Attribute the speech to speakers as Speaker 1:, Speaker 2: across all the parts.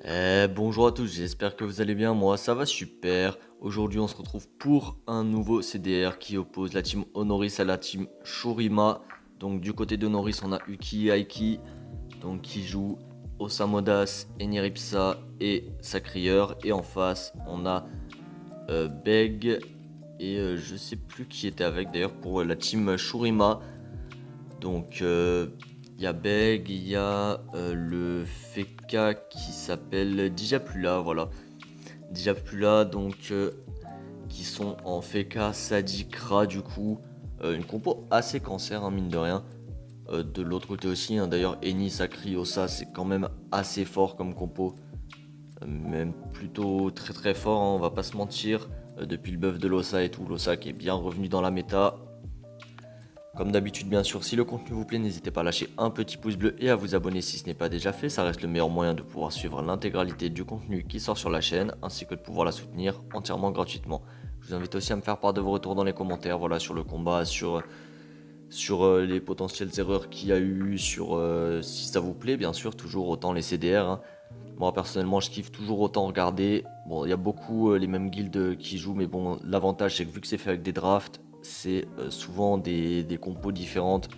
Speaker 1: Bonjour à tous, j'espère que vous allez bien, moi ça va super. Aujourd'hui on se retrouve pour un nouveau CDR qui oppose la team Honoris à la team Shurima. Donc du côté d'Honoris on a Uki Aiki donc, qui joue Osamodas, Eniripsa et Sacrieur. Et en face on a Beg et je sais plus qui était avec d'ailleurs pour la team Shurima. Donc il y a Beg, il y a le Feka qui s'appelle Dijapula, voilà. Dijapula, donc qui sont en Feka, Sadikra du coup. Une compo assez cancer, hein, mine de rien. De l'autre côté aussi, hein, d'ailleurs, Eni, Sakri, Osa, c'est quand même assez fort comme compo. Même plutôt très très fort, hein, on va pas se mentir. Depuis le buff de l'Osa et tout, l'Osa qui est bien revenu dans la méta. Comme d'habitude, bien sûr, si le contenu vous plaît, n'hésitez pas à lâcher un petit pouce bleu et à vous abonner si ce n'est pas déjà fait. Ça reste le meilleur moyen de pouvoir suivre l'intégralité du contenu qui sort sur la chaîne, ainsi que de pouvoir la soutenir entièrement gratuitement. Je vous invite aussi à me faire part de vos retours dans les commentaires, voilà, sur le combat, sur les potentielles erreurs qu'il y a eu, sur si ça vous plaît, bien sûr, toujours autant les CDR. Hein. Moi, personnellement, je kiffe toujours autant regarder. Bon, il y a beaucoup les mêmes guildes qui jouent, mais bon, l'avantage, c'est que vu que c'est fait avec des drafts, c'est souvent des compos différentes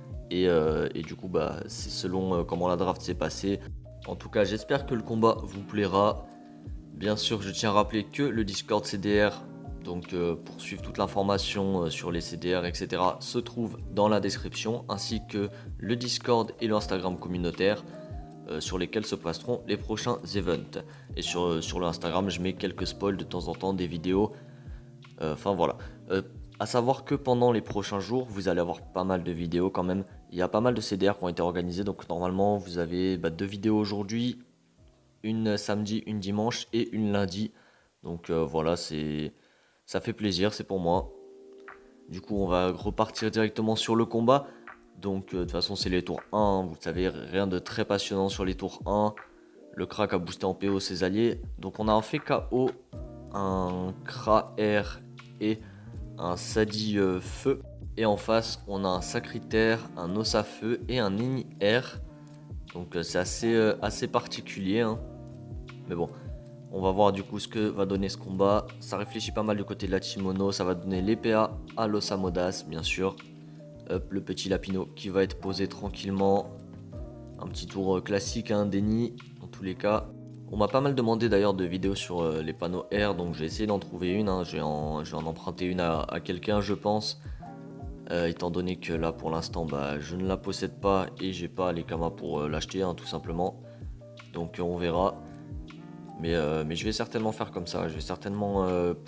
Speaker 1: et du coup bah c'est selon comment la draft s'est passée. En tout cas j'espère que le combat vous plaira. Bien sûr je tiens à rappeler que le Discord CDR, donc pour suivre toute l'information sur les CDR etc, se trouve dans la description, ainsi que le Discord et l'Instagram communautaire sur lesquels se passeront les prochains events. Et sur l'Instagram je mets quelques spoils de temps en temps des vidéos. Enfin voilà. À savoir que pendant les prochains jours, vous allez avoir pas mal de vidéos quand même. Il y a pas mal de CDR qui ont été organisés, donc normalement vous avez 2 vidéos aujourd'hui, une samedi, une dimanche et une lundi. Donc voilà, ça fait plaisir, c'est pour moi. Du coup on va repartir directement sur le combat. Donc de toute façon c'est les tours 1, vous savez, rien de très passionnant sur les tours 1. Le crack a boosté en PO ses alliés. Donc on a un fait KO, un Kra R et un Sadi Feu. Et en face, on a un Sacritaire, un Ossa Feu et un Nini R. Donc c'est assez particulier. Hein. Mais bon, on va voir du coup ce que va donner ce combat. Ça réfléchit pas mal du côté de la Timono. Ça va donner l'EPA à l'Osamodas, bien sûr. Hop, le petit Lapino qui va être posé tranquillement. Un petit tour classique, hein, Denny, dans tous les cas. On m'a pas mal demandé d'ailleurs de vidéos sur les panneaux R, donc j'ai essayé d'en trouver une. Hein. Je vais en emprunter une à quelqu'un, je pense. Étant donné que là pour l'instant je ne la possède pas et j'ai pas les kamas pour l'acheter, hein, tout simplement. Donc on verra. Mais je vais certainement faire comme ça. Je vais certainement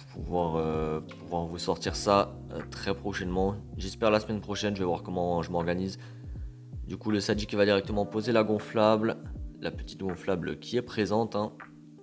Speaker 1: pouvoir vous sortir ça très prochainement. J'espère la semaine prochaine, je vais voir comment je m'organise. Du coup, le Sadi qui va directement poser la gonflable. La petite gonflable qui est présente. Hein.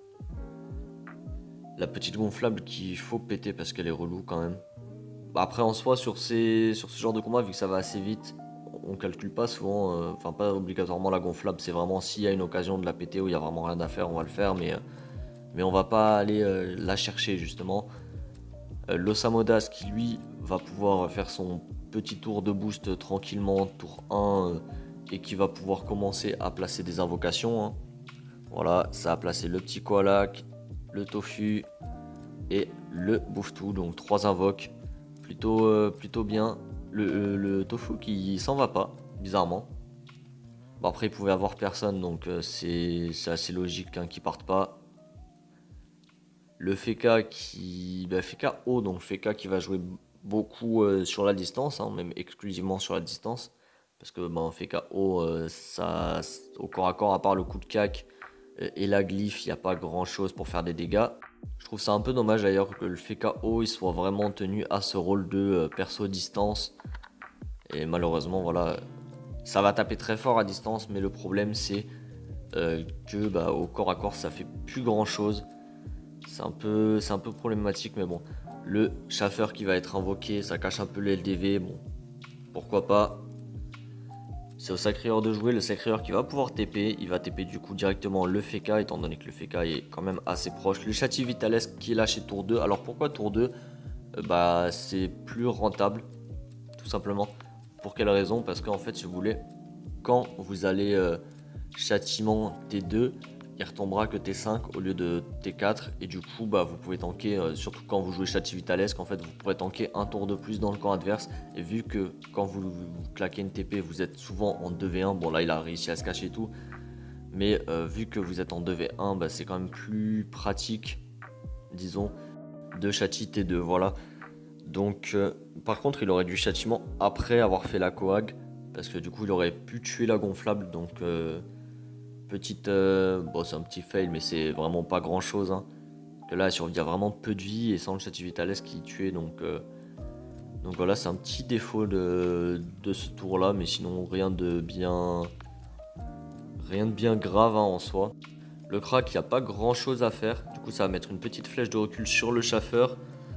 Speaker 1: La petite gonflable qu'il faut péter parce qu'elle est relou quand même. Après, en soi, sur ce genre de combat, vu que ça va assez vite, on calcule pas souvent. Enfin, pas obligatoirement la gonflable. C'est vraiment s'il y a une occasion de la péter où il y a vraiment rien à faire, on va le faire. Mais on va pas aller la chercher justement. L'Osamodas qui lui va pouvoir faire son petit tour de boost tranquillement, tour 1, et qui va pouvoir commencer à placer des invocations. Hein. Voilà, ça a placé le petit Koalak, le Tofu et le Bouffe-Tout, donc 3 invoques. Plutôt bien. Le Tofu qui s'en va pas, bizarrement. Bon, après, il pouvait avoir personne, donc c'est assez logique hein, qu'il parte pas. Le Feka Feka haut, donc Feka qui va jouer beaucoup sur la distance, hein, même exclusivement sur la distance. Parce que Feka haut, ça, au corps à corps, à part le coup de cac et la glyphe, il n'y a pas grand chose pour faire des dégâts. Je trouve ça un peu dommage d'ailleurs que le Feka haut il soit vraiment tenu à ce rôle de perso distance. Et malheureusement, voilà, ça va taper très fort à distance, mais le problème c'est que au corps à corps ça fait plus grand chose. C'est un peu problématique, mais bon. Le chaffeur qui va être invoqué, ça cache un peu le LDV, bon, pourquoi pas. C'est au Sacrieur de jouer, le Sacrieur qui va pouvoir TP, il va TP du coup directement le Feka, étant donné que le Feka est quand même assez proche. Le Châti Vitalesque qui est lâché tour 2, alors pourquoi tour 2 c'est plus rentable, tout simplement. Pour quelle raison? Parce qu'en fait, si vous voulez, quand vous allez châtiment T2, il retombera que T5 au lieu de T4 et du coup bah, vous pouvez tanker, surtout quand vous jouez Chativitalesque, en fait vous pourrez tanker un tour de plus dans le camp adverse et vu que quand vous claquez une TP vous êtes souvent en 2v1, bon là il a réussi à se cacher et tout, mais vu que vous êtes en 2v1 bah, c'est quand même plus pratique disons de châti T2, voilà. Donc par contre il aurait dû châtiment après avoir fait la coag parce que du coup il aurait pu tuer la gonflable, donc petite bon c'est un petit fail mais c'est vraiment pas grand chose hein. Que là il y a vraiment peu de vie et sans le Chativitalesque qui tuait, donc voilà c'est un petit défaut de ce tour là, mais sinon rien de bien grave hein, en soi. Le crack il n'y a pas grand chose à faire, du coup ça va mettre une petite flèche de recul sur le chaffeur.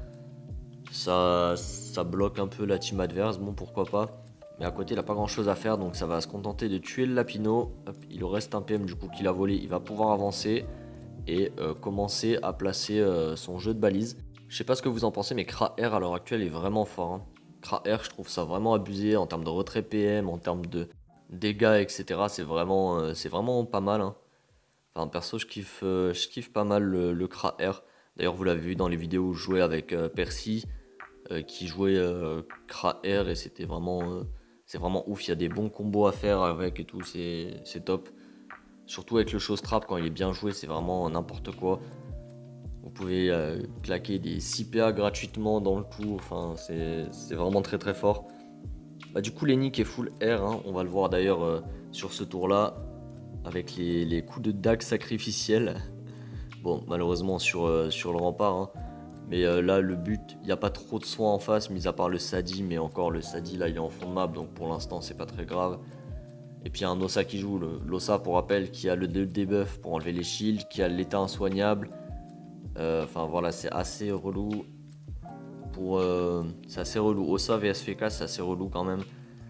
Speaker 1: Ça bloque un peu la team adverse, bon pourquoi pas. Mais à côté il n'a pas grand chose à faire, donc ça va se contenter de tuer le Lapino. Hop, il lui reste un PM du coup qu'il a volé, il va pouvoir avancer et commencer à placer son jeu de balise. Je sais pas ce que vous en pensez, mais Kra R à l'heure actuelle est vraiment fort hein. Kra R je trouve ça vraiment abusé en termes de retrait PM, en termes de dégâts etc. C'est vraiment pas mal hein. Enfin perso je kiffe pas mal le Kra R. D'ailleurs vous l'avez vu dans les vidéos où je jouais avec Percy, qui jouait Kra R et c'est vraiment ouf, il y a des bons combos à faire avec et tout, c'est top. Surtout avec le show strap quand il est bien joué, c'est vraiment n'importe quoi. Vous pouvez claquer des 6 PA gratuitement dans le tour, enfin c'est vraiment très très fort. Bah, du coup Lenny est full R, hein, on va le voir d'ailleurs sur ce tour là avec les coups de dague sacrificiels. Bon malheureusement sur le rempart hein. Mais là le but, il n'y a pas trop de soins en face, mis à part le Sadi, mais encore le Sadi là il est en fond de map, donc pour l'instant c'est pas très grave. Et puis il y a un Ossa qui joue, l'Ossa pour rappel, qui a le debuff pour enlever les shields, qui a l'état insoignable. Enfin voilà, c'est assez relou. C'est assez relou. Ossa vs FK, c'est assez relou quand même.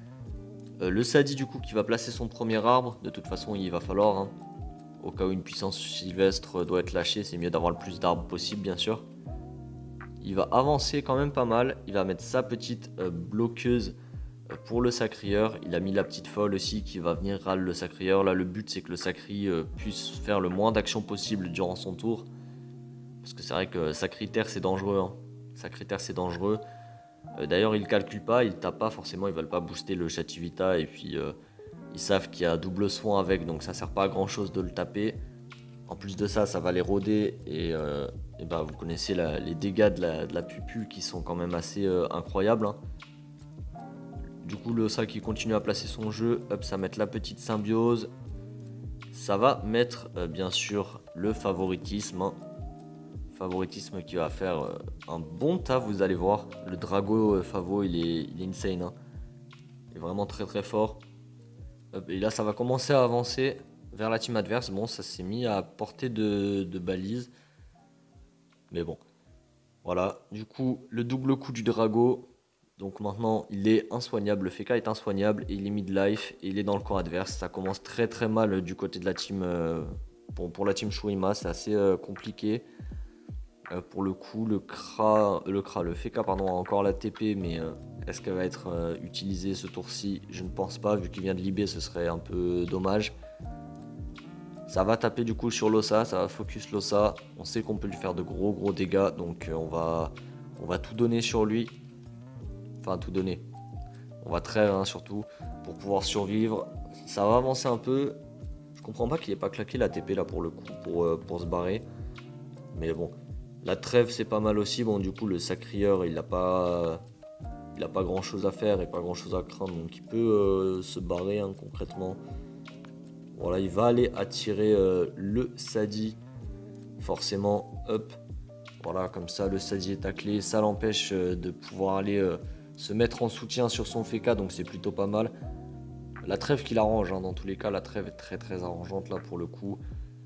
Speaker 1: Le Sadi du coup qui va placer son premier arbre, de toute façon il va falloir. Hein. Au cas où une puissance sylvestre doit être lâchée, c'est mieux d'avoir le plus d'arbres possible bien sûr. Il va avancer quand même pas mal. Il va mettre sa petite bloqueuse pour le sacrieur. Il a mis la petite folle aussi qui va venir râler le sacrieur. Là le but c'est que le sacri puisse faire le moins d'actions possible durant son tour. Parce que c'est vrai que sacritaire c'est dangereux. Hein. Sacritaire c'est dangereux. D'ailleurs ils calculent pas, ils tapent pas forcément, ils veulent pas booster le Chativita. Et puis ils savent qu'il y a double soin avec, donc ça sert pas à grand chose de le taper. En plus de ça, ça va les rôder et bah, vous connaissez les dégâts de la pupule qui sont quand même assez incroyables. Hein. Du coup, le sac qui continue à placer son jeu, hop, ça va mettre la petite symbiose. Ça va mettre bien sûr le favoritisme. Hein. Favoritisme qui va faire un bon taf, vous allez voir. Le Drago Favo, il est insane. Hein. Il est vraiment très très fort. Hop, et là, ça va commencer à avancer vers la team adverse. Bon, ça s'est mis à portée de balise. Mais bon. Voilà. Du coup, le double coup du Drago. Donc maintenant, il est insoignable. Le FK est insoignable. Et il est mid-life. Et il est dans le camp adverse. Ça commence très très mal du côté de la team. Pour la team Shurima, c'est assez compliqué. Pour le coup, le FK pardon, a encore la TP. Mais est-ce qu'elle va être utilisée ce tour-ci? Je ne pense pas. Vu qu'il vient de libé, ce serait un peu dommage. Ça va taper du coup sur l'Ossa, ça va focus l'Ossa. On sait qu'on peut lui faire de gros dégâts, donc on va tout donner sur lui. Enfin tout donner. On va trêve hein, surtout pour pouvoir survivre. Ça va avancer un peu. Je comprends pas qu'il ait pas claqué la TP là pour le coup, pour se barrer. Mais bon, la trêve c'est pas mal aussi. Bon du coup le sacrieur il a pas grand chose à faire et pas grand chose à craindre, donc il peut se barrer hein, concrètement. Voilà, il va aller attirer le Sadi. Forcément, hop. Voilà, comme ça, le Sadi est taclé. Ça l'empêche de pouvoir aller se mettre en soutien sur son FK, donc c'est plutôt pas mal. La trêve qui l'arrange, hein, dans tous les cas, la trêve est très très arrangeante là pour le coup.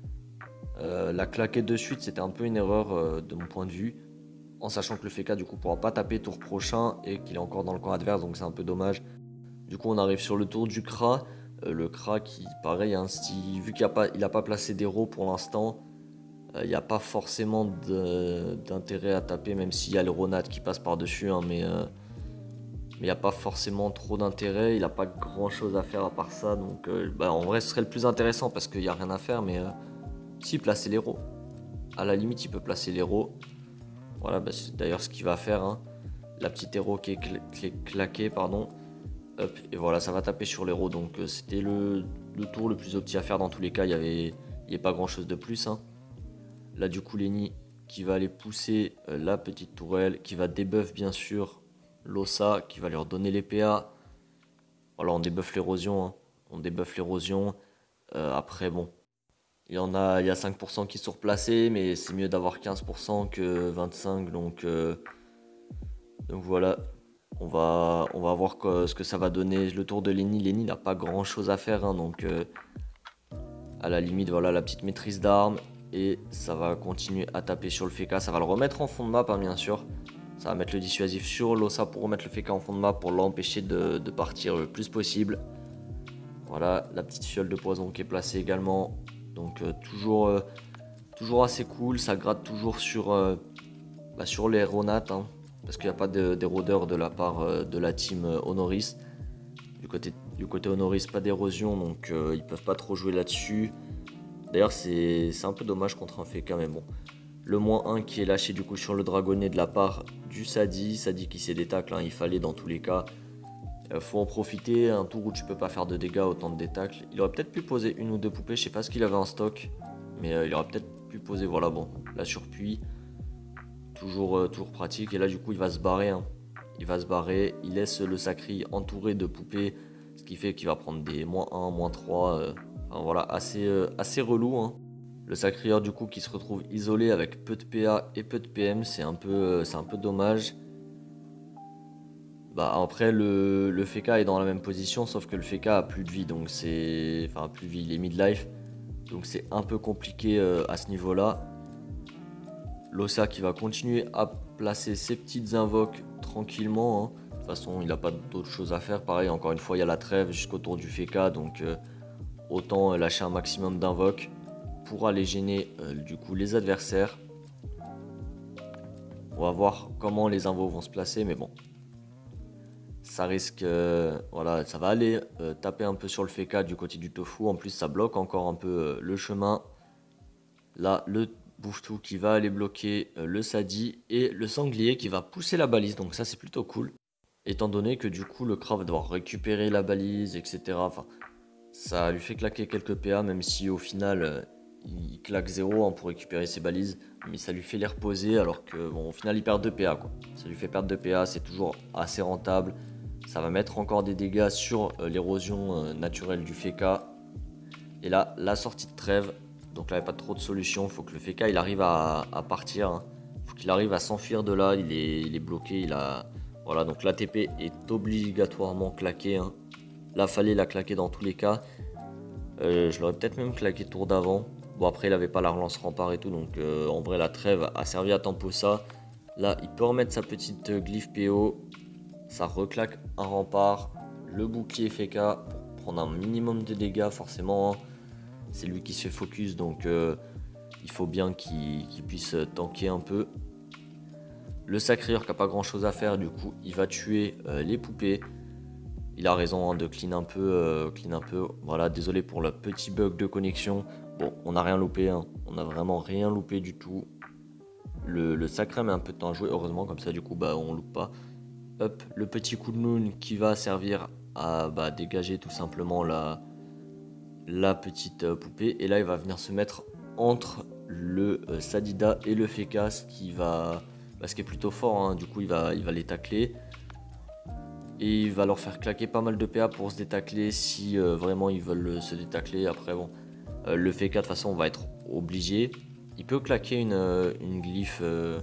Speaker 1: La claquette de suite, c'était un peu une erreur de mon point de vue. En sachant que le FK du coup pourra pas taper tour prochain et qu'il est encore dans le camp adverse, donc c'est un peu dommage. Du coup, on arrive sur le tour du Kra. Le Kra qui, pareil, hein, vu qu'il n'a pas placé d'héros pour l'instant, il n'y a pas forcément d'intérêt à taper, même s'il y a le Ronat qui passe par-dessus, hein, mais il n'y a pas forcément trop d'intérêt, il n'a pas grand chose à faire à part ça, donc bah, en vrai ce serait le plus intéressant parce qu'il n'y a rien à faire, mais Si, placer l'héros. À la limite, il peut placer l'héros. Voilà, bah, c'est d'ailleurs ce qu'il va faire. Hein. La petite héros qui est claquée, pardon. Hop, et voilà, ça va taper sur l'héros. Donc c'était le tour le plus opti à faire dans tous les cas. Il y avait pas grand chose de plus. Hein. Là, du coup, Lenny qui va aller pousser la petite tourelle, qui va debuff bien sûr l'Ossa, qui va lui redonner les PA. Voilà, on débuffe l'érosion. Hein. On débuffe l'érosion. Après, bon, il y a 5% qui sont replacés, mais c'est mieux d'avoir 15% que 25%. Donc voilà, on va voir ce que ça va donner. Le tour de Lenny. Lenny n'a pas grand chose à faire, hein, donc à la limite, voilà la petite maîtrise d'armes. Et ça va continuer à taper sur le FK. Ça va le remettre en fond de map, hein, bien sûr. Ça va mettre le dissuasif sur l'Ossa pour remettre le FK en fond de map pour l'empêcher de partir le plus possible. Voilà, la petite fiole de poison qui est placée également. Donc toujours assez cool. Ça gratte toujours sur les Ronat. Hein, parce qu'il n'y a pas d'érodeur de la part de la team Honoris. Du côté Honoris, pas d'érosion. Donc ils peuvent pas trop jouer là-dessus. D'ailleurs, c'est un peu dommage contre un FK, mais bon. Le -1 qui est lâché du coup sur le dragonnet de la part du Sadi. Sadi qui s'est détacle, hein, il fallait dans tous les cas. Faut en profiter, un tour où tu peux pas faire de dégâts, autant de détacles. Il aurait peut-être pu poser une ou deux poupées, je sais pas ce qu'il avait en stock. Mais il aurait peut-être pu poser, voilà, bon, la surpuis. Toujours pratique. Et là, du coup, il va se barrer. Hein. Il va se barrer, il laisse le Sacri entouré de poupées. Ce qui fait qu'il va prendre des -1, -3. Enfin, voilà, assez relou. Hein. Le Sacrieur du coup qui se retrouve isolé avec peu de PA et peu de PM, c'est un peu dommage. Bah après le FK est dans la même position sauf que le FK a plus de vie donc c'est. Enfin plus de vie, il est mid-life. Donc c'est un peu compliqué à ce niveau là. L'Ossa qui va continuer à placer ses petites invoques tranquillement. Hein. De toute façon il n'a pas d'autre chose à faire. Pareil encore une fois il y a la trêve jusqu'au tour du FK donc autant lâcher un maximum d'invoques pour aller gêner du coup les adversaires. On va voir comment les invos vont se placer, mais bon. Ça risque, voilà, ça va aller taper un peu sur le FK du côté du tofu. En plus, ça bloque encore un peu le chemin. Là, le bouffetou qui va aller bloquer le Sadi et le sanglier qui va pousser la balise. Donc ça, c'est plutôt cool. Étant donné que du coup, le Kra va devoir récupérer la balise, etc. Enfin, ça lui fait claquer quelques PA, même si au final, il claque 0 hein, pour récupérer ses balises. Mais ça lui fait les reposer alors que, bon, au final, il perd 2 PA. Quoi. Ça lui fait perdre 2 PA, c'est toujours assez rentable. Ça va mettre encore des dégâts sur l'érosion naturelle du FK. Et là, la sortie de trêve. Donc là, il n'y a pas trop de solution. Il faut que le FK il arrive à partir. Hein. Il faut qu'il arrive à s'enfuir de là. Il est bloqué. Voilà, donc l'ATP est obligatoirement claqué. Hein. Là, fallait la claquer dans tous les cas. Je l'aurais peut-être même claqué tour d'avant. Bon, après, il n'avait pas la relance rempart et tout. Donc en vrai, la trêve a servi à tempo ça. Là, il peut remettre sa petite glyphe PO. Ça reclaque un rempart, le bouclier FK pour prendre un minimum de dégâts forcément. Hein. C'est lui qui se fait focus donc il faut bien qu'il puisse tanker un peu. Le Sacrieur qui n'a pas grand chose à faire du coup il va tuer les poupées. Il a raison hein, de clean un peu. Voilà, désolé pour le petit bug de connexion. Bon, on n'a rien loupé, hein. On n'a vraiment rien loupé du tout. Le Sacré met un peu de temps à jouer, heureusement comme ça du coup bah on loupe pas. Hop, le petit coup de noun qui va servir à dégager tout simplement la petite poupée. Et là, il va venir se mettre entre le Sadida et le Feka, ce qui est plutôt fort. Hein. Du coup, il va les tacler. Et il va leur faire claquer pas mal de PA pour se détacler si vraiment ils veulent se détacler. Après, bon, le Feka, de toute façon, on va être obligé. Il peut claquer une glyphe...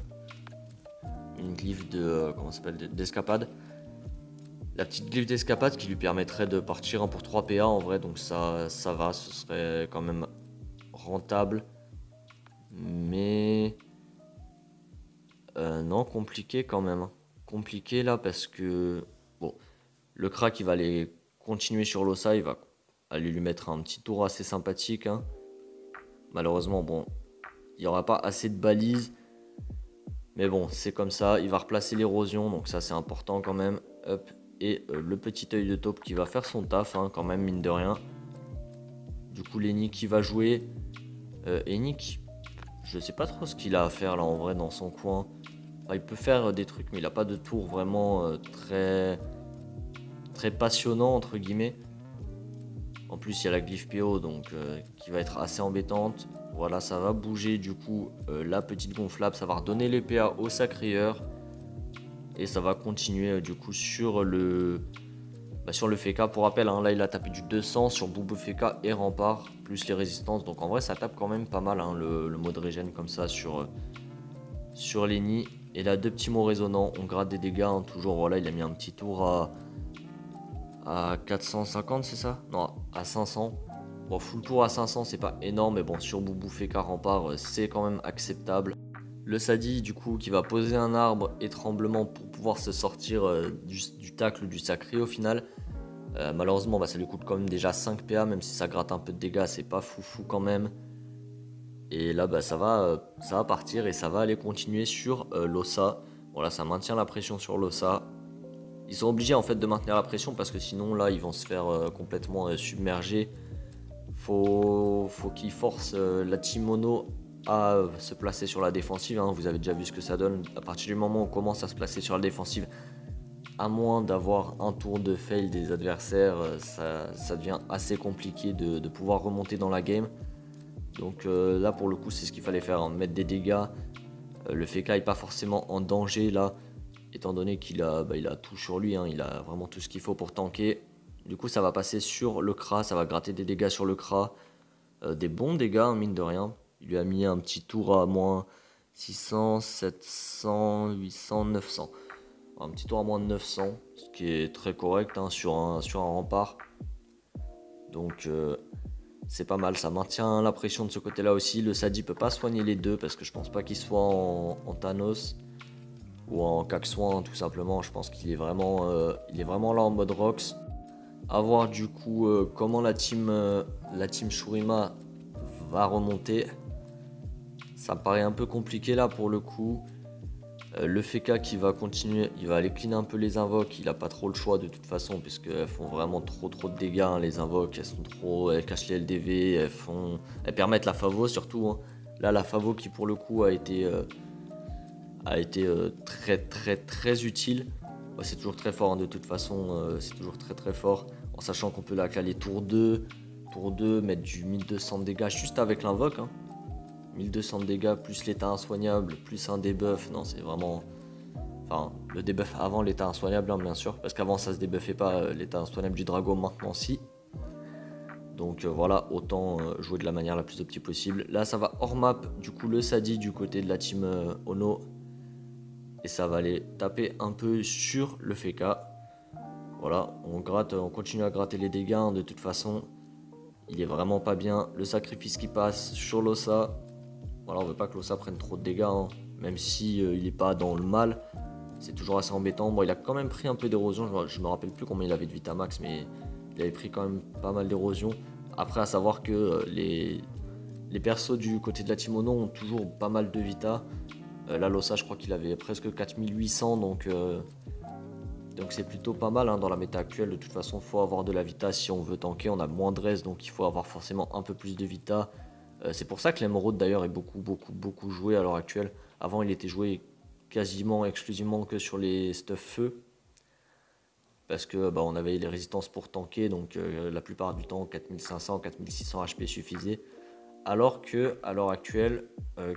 Speaker 1: comment ça s'appelle, d'escapade. La petite glyphe d'escapade qui lui permettrait de partir pour 3 PA en vrai, donc ça va, ce serait quand même rentable. Mais non, compliqué quand même. Compliqué là parce que bon, le crack il va aller continuer sur l'Ossa, il va aller lui mettre un petit tour assez sympathique. Hein. Malheureusement, bon, il n'y aura pas assez de balises. Mais bon, c'est comme ça. Il va replacer l'érosion, donc ça c'est important quand même. Hop. Et le petit œil de taupe qui va faire son taf, hein, quand même, mine de rien. Du coup, Lenny qui va jouer. Enic, je sais pas trop ce qu'il a à faire là en vrai dans son coin. Enfin, il peut faire des trucs, mais il a pas de tour vraiment très passionnant entre guillemets. En plus, il y a la glyphe PO donc qui va être assez embêtante. Voilà, ça va bouger du coup la petite gonflable, ça va redonner les PA au Sacrieur. Et ça va continuer du coup sur sur le FK. Pour rappel, hein, là il a tapé du 200 sur Boubou FK et Rempart, plus les résistances. Donc en vrai, ça tape quand même pas mal hein, le mode régène comme ça sur les nids. Et là, deux petits mots résonnants, on gratte des dégâts. Hein, toujours, voilà, il a mis un petit tour à 450, c'est ça? Non, à 500. Bon, full tour à 500, c'est pas énorme, mais bon, sur Boubou FK Rempart, c'est quand même acceptable. Le Sadi, du coup, qui va poser un arbre et tremblement pour pouvoir se sortir du tacle du sacré au final. Malheureusement, ça lui coûte quand même déjà 5 PA, même si ça gratte un peu de dégâts, c'est pas foufou quand même. Et là, ça va partir et ça va aller continuer sur l'Ossa. Voilà, ça maintient la pression sur l'Ossa. Ils sont obligés en fait de maintenir la pression parce que sinon, là, ils vont se faire complètement submerger. Faut qu'ils forcent la team mono à se placer sur la défensive. Hein. Vous avez déjà vu ce que ça donne. À partir du moment où on commence à se placer sur la défensive, à moins d'avoir un tour de fail des adversaires, ça devient assez compliqué de pouvoir remonter dans la game. Donc là pour le coup c'est ce qu'il fallait faire, hein, mettre des dégâts. Le FK n'est pas forcément en danger là, étant donné qu'il a, il a tout sur lui, hein, il a vraiment tout ce qu'il faut pour tanker. Du coup ça va passer sur le Kra, ça va gratter des dégâts sur le Kra. Des bons dégâts hein, mine de rien. Il lui a mis un petit tour à moins 600, 700, 800, 900. Un petit tour à moins de 900, ce qui est très correct hein, sur un rempart. Donc c'est pas mal, ça maintient la pression de ce côté là aussi. Le Sadi peut pas soigner les deux parce que je pense pas qu'il soit en Thanos ou en Caxoin tout simplement. Je pense qu'il est vraiment, là en mode Rox. A voir du coup comment la team Shurima va remonter. Ça me paraît un peu compliqué là pour le coup. Le FK qui va continuer, il va aller clean un peu les invoques, il a pas trop le choix de toute façon puisqu'elles font vraiment trop de dégâts hein, les invoques, elles cachent les LDV, elles permettent la Favo surtout. Hein. Là la Favo qui pour le coup a été très utile. C'est toujours très fort hein, de toute façon, c'est toujours très fort. En sachant qu'on peut la caler tour 2, mettre du 1200 de dégâts juste avec l'invoque. Hein. 1200 de dégâts plus l'état insoignable plus un debuff, non c'est vraiment... Enfin le debuff avant l'état insoignable hein, bien sûr, parce qu'avant ça se debuffait pas l'état insoignable du dragon, maintenant si. Donc voilà, autant jouer de la manière la plus optique possible. Là ça va hors map, du coup le Sadi du côté de la team Ono. Et ça va aller taper un peu sur le FK. Voilà, on continue à gratter les dégâts hein, de toute façon. Il est vraiment pas bien, le sacrifice qui passe sur l'Ossa. Voilà, on veut pas que l'Ossa prenne trop de dégâts, hein. Même si il est pas dans le mal, c'est toujours assez embêtant. Bon, il a quand même pris un peu d'érosion, je me rappelle plus combien il avait de Vitamax, mais il avait pris quand même pas mal d'érosion. Après, à savoir que les persos du côté de la team Ono ont toujours pas mal de Vita. Là, l'Ossa, je crois qu'il avait presque 4800, donc c'est plutôt pas mal hein, dans la méta actuelle. De toute façon, il faut avoir de la Vita si on veut tanker. On a moins de res, donc il faut avoir forcément un peu plus de Vita. C'est pour ça que l'émeraude d'ailleurs est beaucoup joué à l'heure actuelle. Avant il était joué quasiment exclusivement que sur les stuff feu. Parce que on avait les résistances pour tanker, donc la plupart du temps 4500, 4600 HP suffisait. Alors que à l'heure actuelle,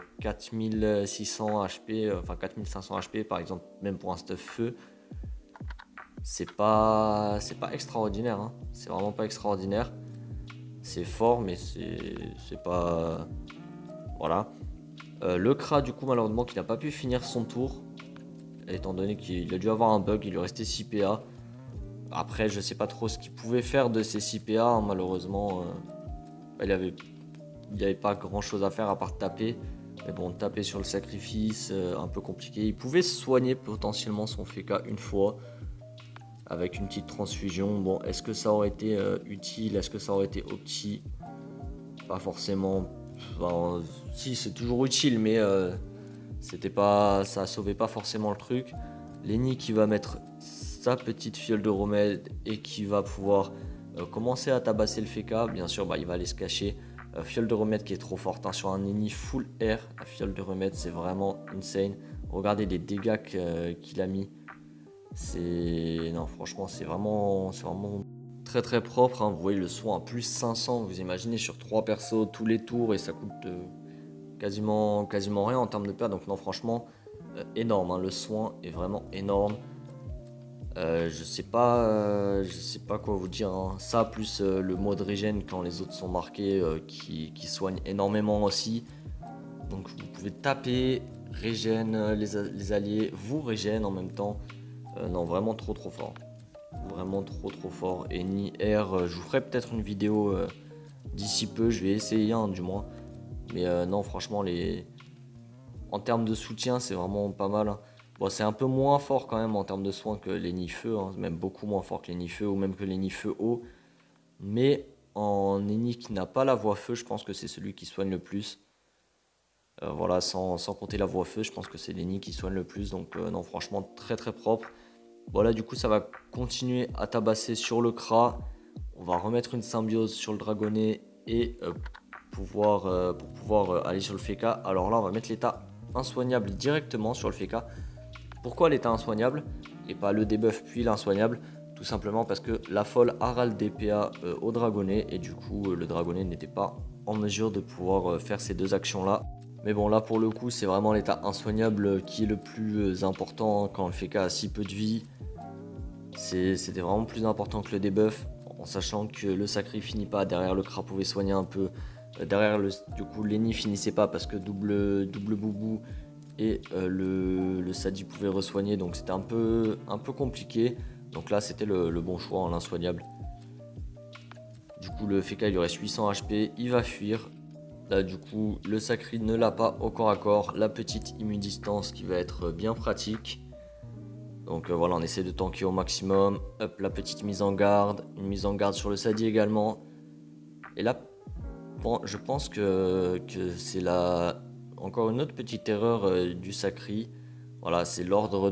Speaker 1: 4600 HP, enfin 4500 HP par exemple, même pour un stuff feu, c'est pas extraordinaire. Hein. C'est vraiment pas extraordinaire. C'est fort, mais c'est pas... Voilà. Le Kra, du coup, malheureusement, qui n'a pas pu finir son tour. Étant donné qu'il a dû avoir un bug, il lui restait 6 PA. Après, je sais pas trop ce qu'il pouvait faire de ces 6 PA. Hein, malheureusement, il avait pas grand chose à faire à part taper. Mais bon, taper sur le sacrifice, un peu compliqué. Il pouvait soigner potentiellement son FK une fois. Avec une petite transfusion. Bon, est-ce que ça aurait été utile? Est-ce que ça aurait été opti? Pas forcément. Enfin, si, c'est toujours utile, mais ça sauvait pas forcément le truc. Lenny qui va mettre sa petite fiole de remède et qui va pouvoir commencer à tabasser le FK. Bien sûr, il va aller se cacher. Fiole de remède qui est trop forte hein, sur un ennemi full air. La fiole de remède c'est vraiment insane. Regardez les dégâts qu'il a mis. Non franchement c'est vraiment très très propre hein. Vous voyez le soin à plus 500. Vous imaginez sur 3 persos tous les tours et ça coûte quasiment rien en termes de pertes. Donc non franchement énorme hein. Le soin est vraiment énorme. Je sais pas quoi vous dire hein. Ça plus le mode régène quand les autres sont marqués qui soigne énormément aussi. Donc vous pouvez taper, régène les alliés, vous régène en même temps. Non vraiment trop fort. Vraiment trop fort. Et Ni Air, je vous ferai peut-être une vidéo d'ici peu, je vais essayer hein, du moins. Mais non franchement en termes de soutien c'est vraiment pas mal hein. Bon, c'est un peu moins fort quand même en termes de soins que les Nifeux, hein, même beaucoup moins fort que les Nifeux ou même que les Nifeux haut. Mais en ennemi qui n'a pas la voie feu, je pense que c'est celui qui soigne le plus. Voilà, sans compter la voie feu, je pense que c'est l'ennemi qui soigne le plus. Donc non, franchement, très propre. Voilà, du coup, ça va continuer à tabasser sur le Kra. On va remettre une symbiose sur le dragonnet et pour pouvoir aller sur le Feka. Alors là, on va mettre l'état insoignable directement sur le Feka. Pourquoi l'état insoignable et pas le debuff puis l'insoignable? Tout simplement parce que la folle a ras le DPA au dragonnet et du coup le dragonnet n'était pas en mesure de pouvoir faire ces deux actions là. Mais bon là pour le coup c'est vraiment l'état insoignable qui est le plus important quand le FK a si peu de vie. C'était vraiment plus important que le debuff en sachant que le sacré finit pas, derrière le Kra pouvait soigner un peu. Derrière du coup Lenny finissait pas parce que double boubou et le Sadi pouvait resoigner donc c'était un peu compliqué. Donc là c'était le bon choix en l'insoignable. Du coup le Feka il lui reste 800 HP, il va fuir. Là du coup le Sacri ne l'a pas au corps à corps, la petite immune-distance qui va être bien pratique. Donc voilà, on essaie de tanker au maximum. Hop, la petite mise en garde, une mise en garde sur le Sadi également. Et là bon, je pense que c'est encore une autre petite erreur du Sacri. Voilà, c'est l'ordre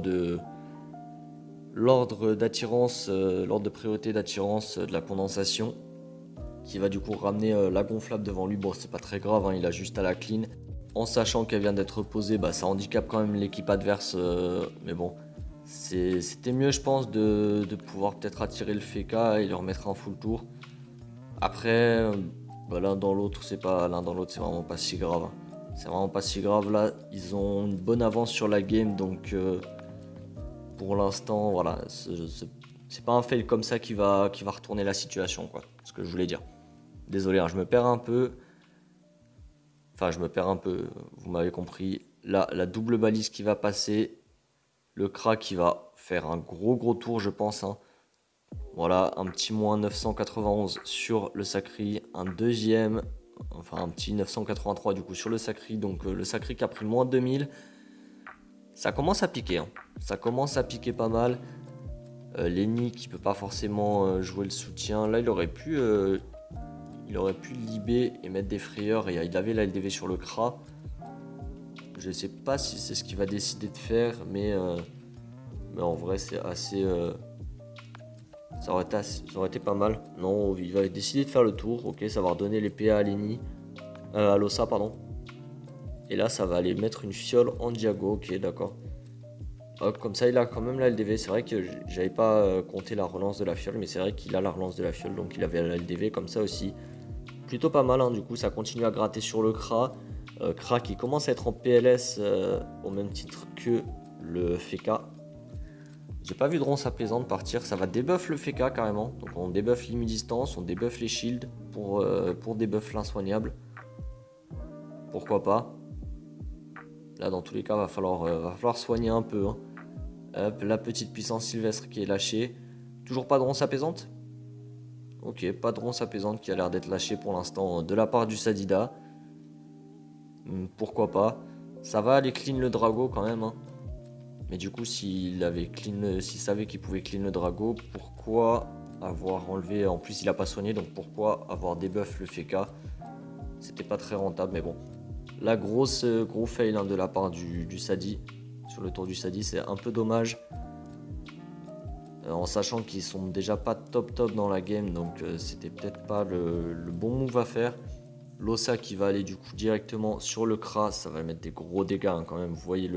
Speaker 1: d'attirance, l'ordre de priorité d'attirance de la condensation qui va du coup ramener la gonflable devant lui. Bon, c'est pas très grave, hein, il a juste à la clean. En sachant qu'elle vient d'être posée, bah, ça handicape quand même l'équipe adverse. Mais bon, c'était mieux, je pense, de pouvoir peut-être attirer le Feka et leur mettre un full tour. Après, bah, l'un dans l'autre, c'est vraiment pas si grave. Hein. C'est vraiment pas si grave là. Ils ont une bonne avance sur la game, donc pour l'instant, voilà, c'est pas un fail comme ça qui va retourner la situation, quoi. Ce que je voulais dire. Désolé, hein, je me perds un peu. Enfin, je me perds un peu, vous m'avez compris. Là, la double balise qui va passer. Le Kra qui va faire un gros tour, je pense. Hein. Voilà, un petit moins 991 sur le Sacri. Un deuxième, enfin un petit 983 du coup sur le Sacri. Donc le Sacri qui a pris moins 2000. Ça commence à piquer. Hein. Ça commence à piquer pas mal. Lenny qui peut pas forcément jouer le soutien. Là, il aurait pu libé et mettre des frayeurs. Et il avait la LDV sur le Kra. Je sais pas si c'est ce qu'il va décider de faire. Mais en vrai, c'est assez... ça aurait été pas mal. Non, il va décider de faire le tour. Ok, ça va redonner les PA à Lenny. À Losa, pardon. Et là, ça va aller mettre une fiole en diago. Ok, d'accord. Hop, comme ça, il a quand même la LDV. C'est vrai que j'avais pas compté la relance de la fiole, mais c'est vrai qu'il a la relance de la fiole, donc il avait la LDV comme ça aussi. Plutôt pas mal, hein, du coup, ça continue à gratter sur le Kra. Kra qui commence à être en PLS au même titre que le Feka. J'ai pas vu de ronce apaisante partir, ça va debuff le Feka carrément. Donc on debuff l'immunidistance, on debuff les shields pour debuff l'insoignable. Pourquoi pas. Là dans tous les cas va falloir soigner un peu. Hein. Hop, la petite puissance sylvestre qui est lâchée. Toujours pas de ronce apaisante? Ok, pas de ronce apaisante qui a l'air d'être lâchée pour l'instant de la part du Sadida. Pourquoi pas. Ça va aller clean le Drago quand même. Hein. Mais du coup, s'il savait qu'il pouvait clean le Drago, pourquoi avoir enlevé... En plus, il a pas soigné, donc pourquoi avoir debuff le Feka? C'était pas très rentable, mais bon. La gros fail hein, de la part du Sadi. Sur le tour du Sadi, c'est un peu dommage. En sachant qu'ils sont déjà pas top dans la game, donc c'était peut-être pas le bon move à faire. L'Ossa qui va aller du coup directement sur le Kra, ça va mettre des gros dégâts hein, quand même. Vous voyez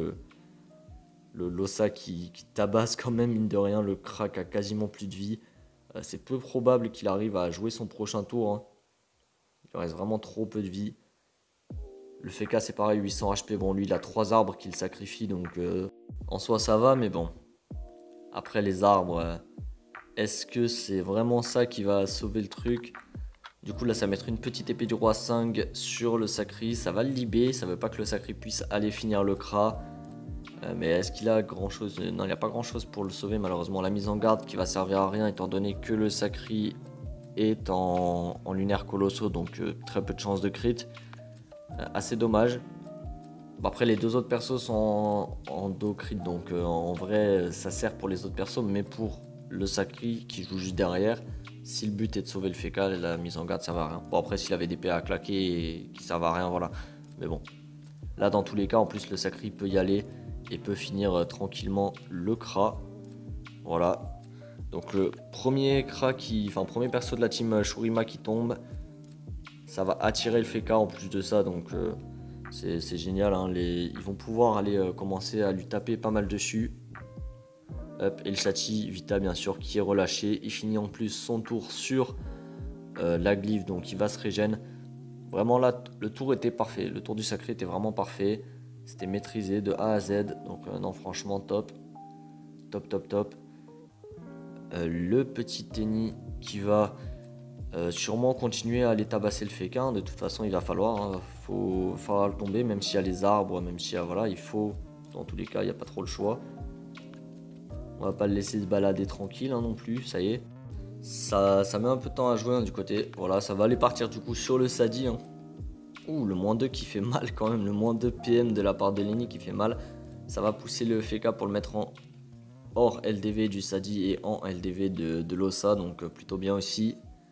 Speaker 1: l'Ossa qui tabasse quand même, mine de rien. Le Kra qui a quasiment plus de vie. C'est peu probable qu'il arrive à jouer son prochain tour. Hein. Il reste vraiment trop peu de vie. Le Feka c'est pareil, 800 HP. Bon, lui il a 3 arbres qu'il sacrifie, donc en soi ça va, mais bon. Après les arbres, est-ce que c'est vraiment ça qui va sauver le truc? Du coup là ça va mettre une petite épée du roi 5 sur le Sacri, ça va le libérer, ça veut pas que le Sacri puisse aller finir le Kra. Mais est-ce qu'il a grand chose? Non, il n'y a pas grand chose pour le sauver malheureusement. La mise en garde qui va servir à rien étant donné que le Sacri est en lunaire colossaux, donc très peu de chances de crit. Assez dommage. Bon, après les deux autres persos sont en dos crit, donc en vrai ça sert pour les autres persos, mais pour le Sacri qui joue juste derrière, si le but est de sauver le Feka, la mise en garde ça va à rien. Bon après s'il avait des PA à claquer et qui servent à rien, voilà. Mais bon, là dans tous les cas en plus le Sacri peut y aller et peut finir tranquillement le Kra. Voilà. Donc le premier Kra premier perso de la team Shurima qui tombe, ça va attirer le Feka en plus de ça, donc c'est génial. Hein. Ils vont pouvoir aller commencer à lui taper pas mal dessus. Hop, et le Chati Vita bien sûr qui est relâché. Il finit en plus son tour sur la glyphe, donc il va se régène. Vraiment là, le tour était parfait. Le tour du sacré était vraiment parfait. C'était maîtrisé de A à Z. Donc non, franchement top. Top, top, top. Le petit Tenny qui va sûrement continuer à aller tabasser le Feka. De toute façon, il va falloir. Hein, falloir le tomber, même s'il y a les arbres, même s'il y a... Voilà, il faut... Dans tous les cas, il n'y a pas trop le choix. On va pas le laisser se balader tranquille hein, non plus, ça y est. Ça met un peu de temps à jouer hein, du côté. Voilà, ça va aller partir du coup sur le Sadi. Hein. Ouh, le -2 qui fait mal quand même. Le -2 PM de la part de Lenny qui fait mal. Ça va pousser le Feka pour le mettre en hors LDV du Sadi et en LDV de l'Ossa. Donc plutôt bien aussi.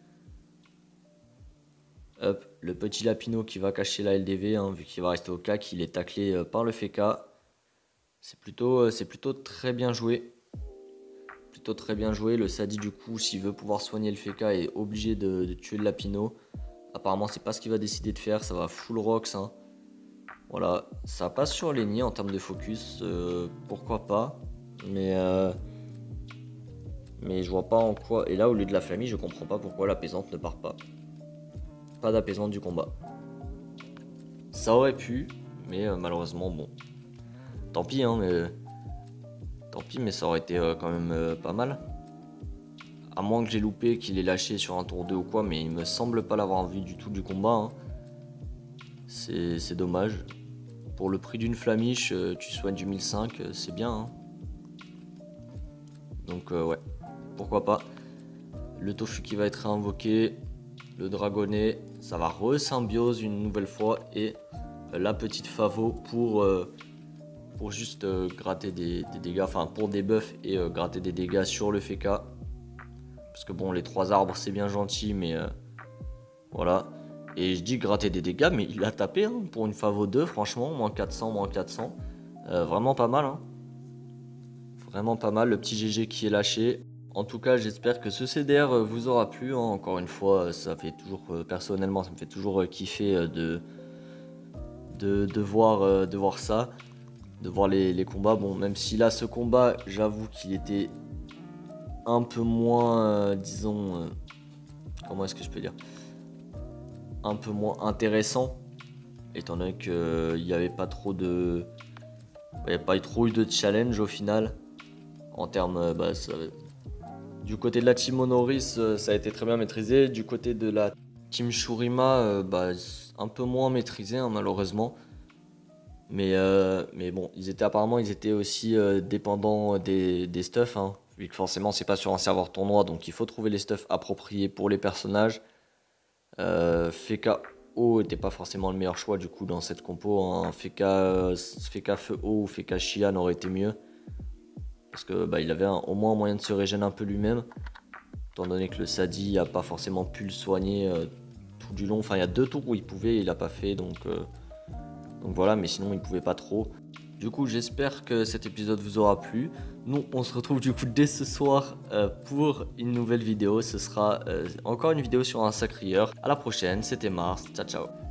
Speaker 1: Hop, le petit Lapino qui va cacher la LDV. Hein, vu qu'il va rester au CAC, il est taclé par le Feka. C'est plutôt très bien joué. Très bien joué. Le Sadi du coup s'il veut pouvoir soigner le Feka est obligé de tuer le Lapino. Apparemment c'est pas ce qu'il va décider de faire. Ça va full rocks hein. Voilà, ça passe sur les nids en termes de focus. Pourquoi pas. Mais je vois pas en quoi. Et là au lieu de la famille je comprends pas pourquoi l'apaisante ne part pas. Pas d'apaisante du combat. Ça aurait pu. Mais malheureusement bon. Tant pis hein mais... Tant pis, mais ça aurait été quand même pas mal. À moins que j'ai loupé, qu'il ait lâché sur un tour 2 ou quoi, mais il me semble pas l'avoir vu du tout du combat. Hein. C'est dommage. Pour le prix d'une flamiche, tu soignes du 1005, c'est bien. Hein. Donc ouais, pourquoi pas. Le tofu qui va être réinvoqué, le dragonnet, ça va resymbiose une nouvelle fois. Et la petite Favo pour juste gratter des dégâts, enfin pour des buffs et gratter des dégâts sur le Feka. Parce que bon, les 3 arbres c'est bien gentil, mais voilà. Et je dis gratter des dégâts, mais il a tapé hein, pour une Favo 2, franchement, moins 400, moins 400. Vraiment pas mal. Hein. Vraiment pas mal, le petit GG qui est lâché. En tout cas, j'espère que ce CDR vous aura plu. Hein. Encore une fois, ça fait toujours, personnellement, ça me fait toujours kiffer de voir ça. De voir les combats. Bon, même si là, ce combat, j'avoue qu'il était un peu moins, disons, comment est-ce que je peux dire, un peu moins intéressant, étant donné qu'il n'y avait pas trop de, il n'y avait pas trop eu de challenge au final, en termes, du côté de la team Honoris, ça a été très bien maîtrisé, du côté de la team Shurima, un peu moins maîtrisé, hein, malheureusement. Mais bon, apparemment ils étaient aussi dépendants des stuffs, hein, vu que forcément c'est pas sur un serveur tournoi, donc il faut trouver les stuffs appropriés pour les personnages. Feka O était pas forcément le meilleur choix du coup dans cette compo, hein. Feka Feu O ou Feka Shian aurait été mieux. Parce que il avait au moins un moyen de se régénérer un peu lui-même. Étant donné que le Sadi a pas forcément pu le soigner tout du long. Enfin il y a 2 tours où il pouvait, il a pas fait donc voilà, mais sinon il pouvait pas trop. Du coup, j'espère que cet épisode vous aura plu. Nous, on se retrouve du coup dès ce soir pour une nouvelle vidéo. Ce sera encore une vidéo sur un sacrieur. À la prochaine, c'était Mars. Ciao, ciao.